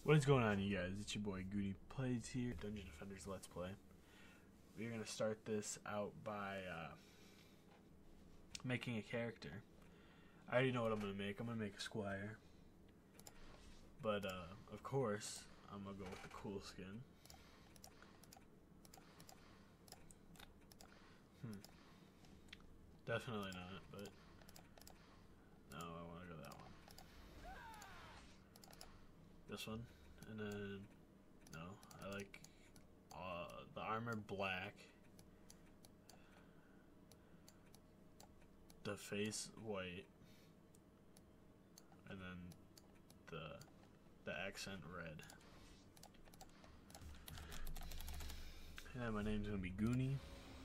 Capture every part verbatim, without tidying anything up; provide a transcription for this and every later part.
What is going on, you guys? It's your boy Goody Plays here, Dungeon Defenders Let's Play. We're gonna start this out by uh, making a character. I already know what I'm gonna make. I'm gonna make a squire, but uh, of course I'm gonna go with the cool skin. Hmm. Definitely not, but no, I want to go that one. This one, and then no, I like uh, the armor black, the face white, and then the the accent red. And my name's gonna be Goonie.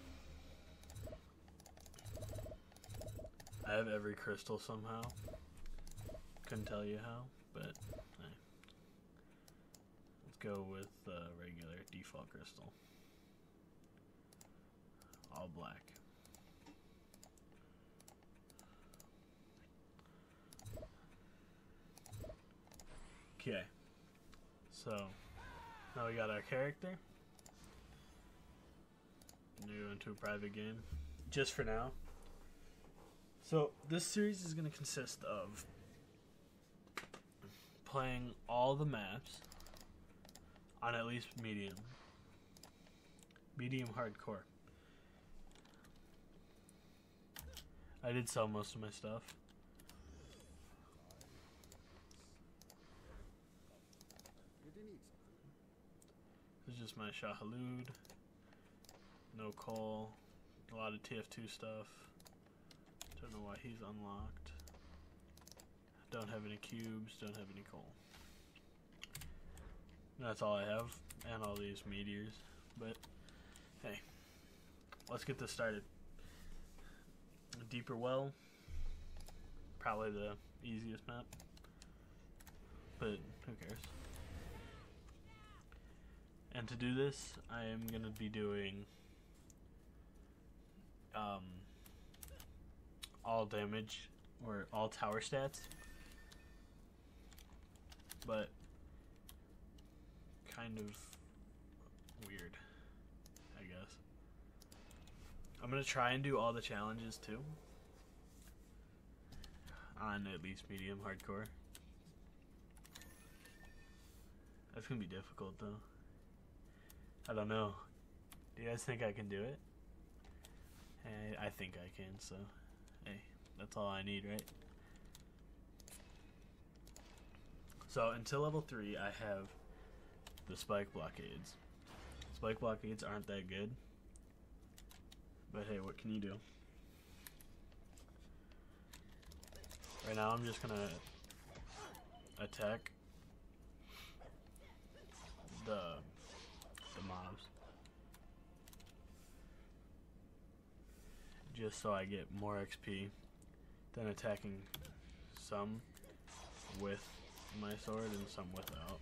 I have every crystal somehow. Couldn't tell you how, but hey. Let's go with the uh, regular default crystal. All black. Okay. So, now we got our character. New into a private game. Just for now. So, this series is going to consist of playing all the maps on at least medium. Medium hardcore. I did sell most of my stuff. This is just my Shahalood. No coal. A lot of T F two stuff. Don't know why he's unlocked. Don't have any cubes, don't have any coal. That's all I have, and all these meteors. But, hey, let's get this started. A deeper well, probably the easiest map, but who cares. And to do this, I am going to be doing um, all damage, or all tower stats, but kind of weird, I guess. I'm gonna try and do all the challenges too, on at least medium hardcore. That's gonna be difficult though. I don't know. Do you guys think I can do it? I, I think I can, so hey, that's all I need, right? So until level three, I have the spike blockades. Spike blockades aren't that good, but hey, what can you do? Right now, I'm just gonna attack the the mobs, just so I get more X P than attacking some with my sword and some without.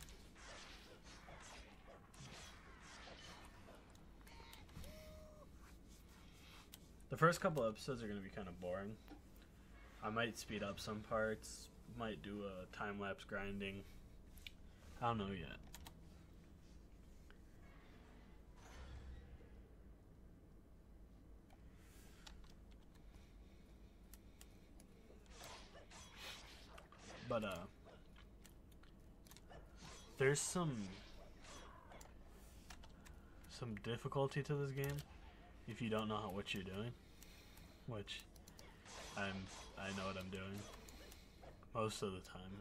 The first couple episodes are going to be kind of boring. I might speed up some parts, might do a time-lapse grinding. I don't know yet. But, uh, there's some, some difficulty to this game if you don't know how, what you're doing, which I'm, I know what I'm doing most of the time.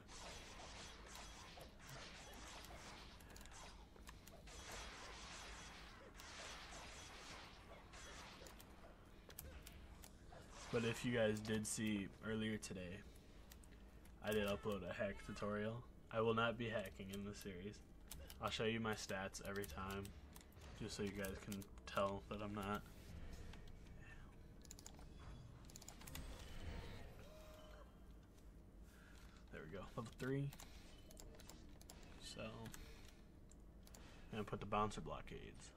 But if you guys did see earlier today, I did upload a hack tutorial. I will not be hacking in this series. I'll show you my stats every time, just so you guys can tell that I'm not. There we go, level three. So, and put the bouncer blockades.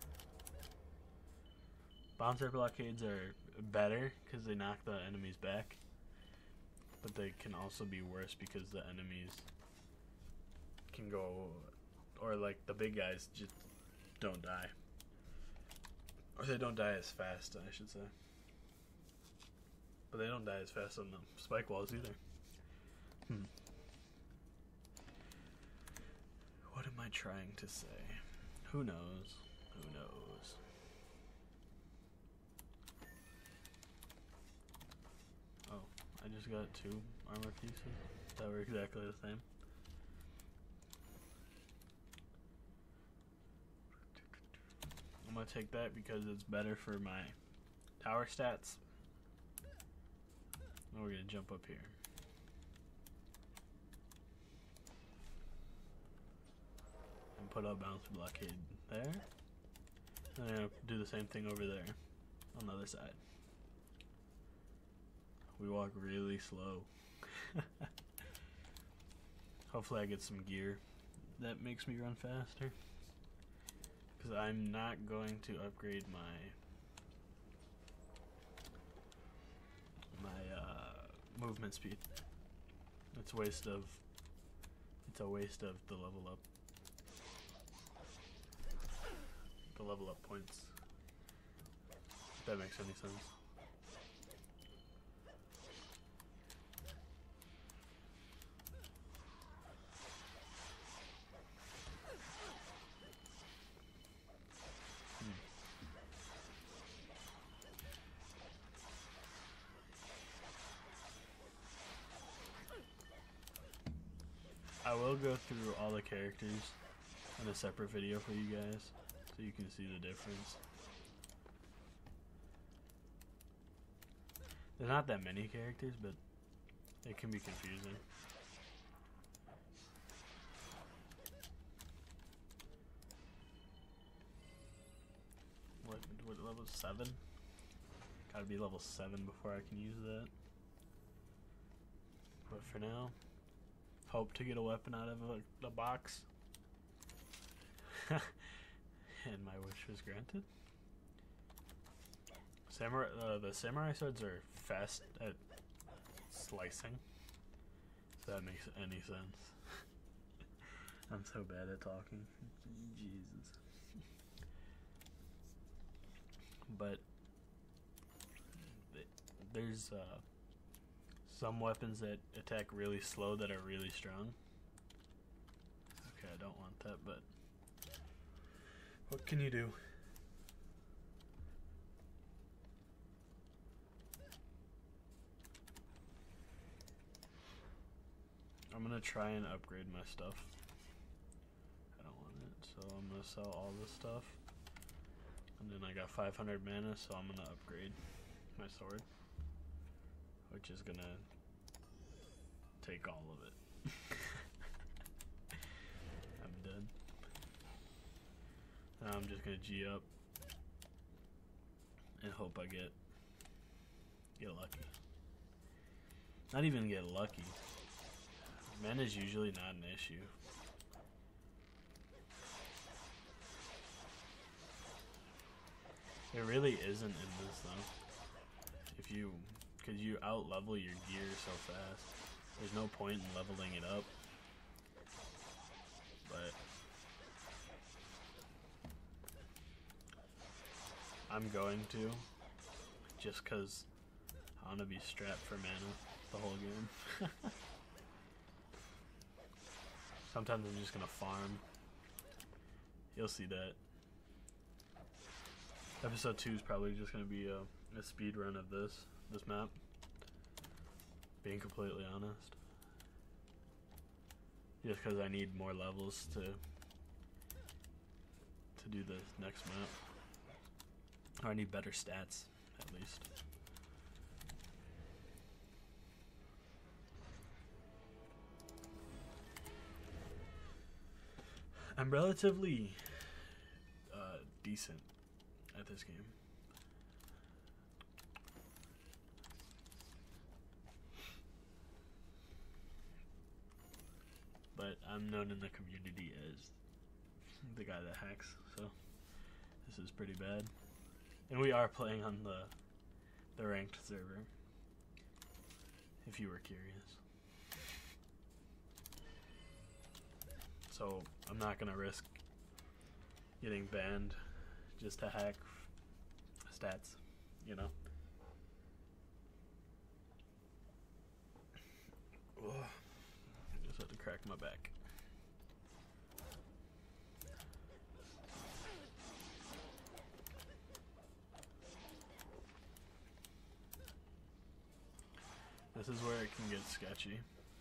Bouncer blockades are better because they knock the enemies back, but they can also be worse because the enemies can go, or like the big guys just don't die. Or they don't die as fast, I should say. But they don't die as fast on the spike walls either. Hmm. What am I trying to say? Who knows? Who knows? Oh, I just got two armor pieces that were exactly the same. I'm gonna take that because it's better for my tower stats. And we're gonna jump up here. And put a bounce blockade there. And I'm gonna do the same thing over there on the other side. We walk really slow. Hopefully I get some gear that makes me run faster. Because I'm not going to upgrade my my uh, movement speed. It's a waste of it's a waste of the level up. The level up points. If that makes any sense. I will go through all the characters in a separate video for you guys, so you can see the difference. There's not that many characters, but it can be confusing. What, what level seven? Gotta be level seven before I can use that. But for now, hope to get a weapon out of a, a box. And my wish was granted. Samurai, uh, the samurai swords are fast at slicing. If that makes any sense. I'm so bad at talking. Jesus. But th there's uh, some weapons that attack really slow that are really strong. Okay, I don't want that, but what can you do? I'm gonna try and upgrade my stuff. I don't want it, so I'm gonna sell all this stuff. And then I got five hundred mana, so I'm gonna upgrade my sword, which is gonna take all of it. I'm done. Now I'm just gonna G up and hope I get get lucky. Not even get lucky. Mana is usually not an issue. It really isn't in this though. If you, because you out level your gear so fast, there's no point in leveling it up. But I'm going to, just because I want to be strapped for mana the whole game. Sometimes I'm just gonna farm. You'll see that. Episode two is probably just gonna be a, a speed run of this this map. Being completely honest, just because I need more levels to to do the next map, or I need better stats at least. I'm relatively uh, decent at this game. But I'm known in the community as the guy that hacks, so this is pretty bad. And we are playing on the the ranked server, if you were curious. So I'm not gonna risk getting banned just to hack stats, you know. Ugh. I just had to crack my back. This is where it can get sketchy.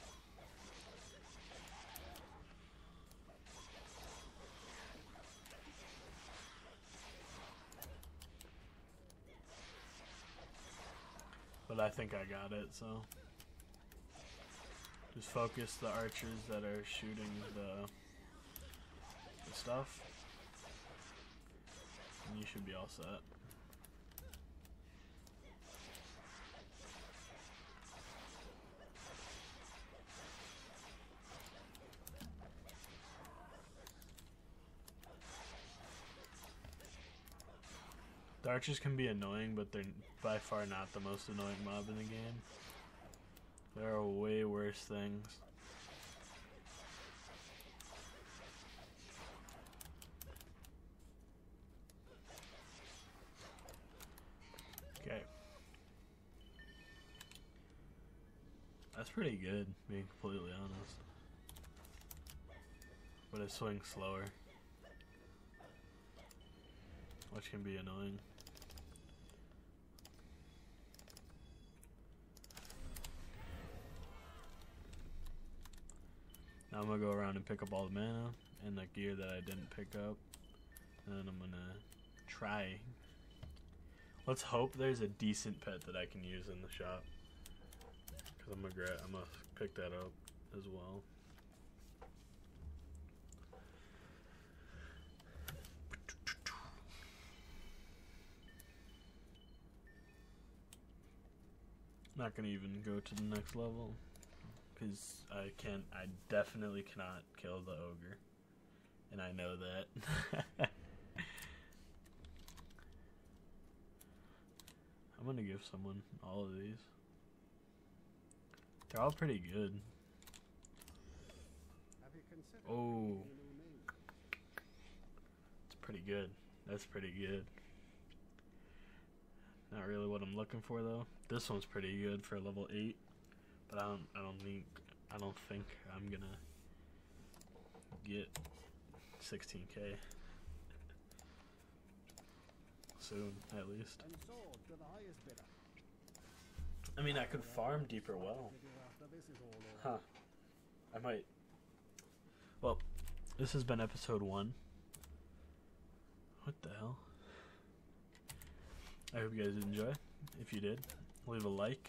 But I think I got it, so just focus the archers that are shooting the, the stuff, and you should be all set. The archers can be annoying, but they're by far not the most annoying mob in the game. There are way worse things. Okay. That's pretty good, being completely honest. But it swings slower, which can be annoying. Now I'm gonna go around and pick up all the mana and the gear that I didn't pick up, and I'm gonna try. Let's hope there's a decent pet that I can use in the shop, because I'm gonna gra I'm gonna pick that up as well. Not gonna even go to the next level, because I can't, I definitely cannot kill the ogre, and I know that. I'm gonna give someone all of these. They're all pretty good. Oh, it's pretty good. That's pretty good. Not really what I'm looking for though. This one's pretty good for level eight, but I don't. I don't think. I don't think I'm gonna get sixteen K soon, at least. I mean, I could farm deeper well. Huh. I might. Well, this has been episode one. What the hell? I hope you guys did enjoy. If you did, leave a like.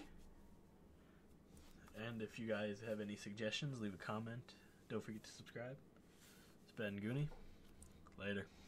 And if you guys have any suggestions, leave a comment. Don't forget to subscribe. It's been Goonie. Later.